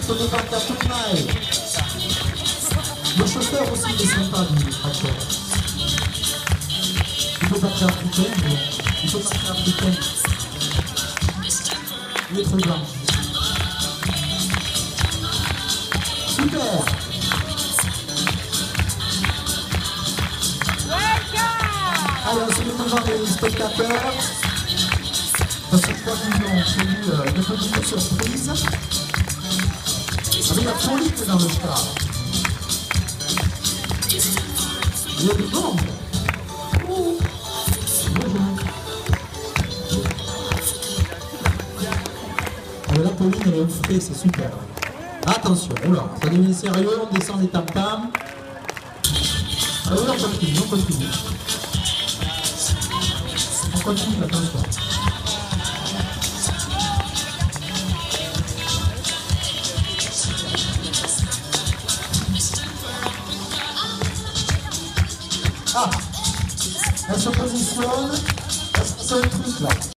reste devant ta tournaille. Le chauffeur aussi il est sympa du tracteur. Il faut pas faire africain, mais il faut pas faire africain. Il est trop blanc. Super. Alors, on se met devant les spectateurs. Parce que je crois qu'ils ont prévu une petite surprise. Avec la folie dans le stade. Il y a du monde. Alors la Pauline, elle est au frais, c'est super. Attention, oula, ça devient sérieux, on descend les tam-tams. Alors là, on continue, on continue. On continue, attention. Ah, elle se positionne, elle se fait un truc là.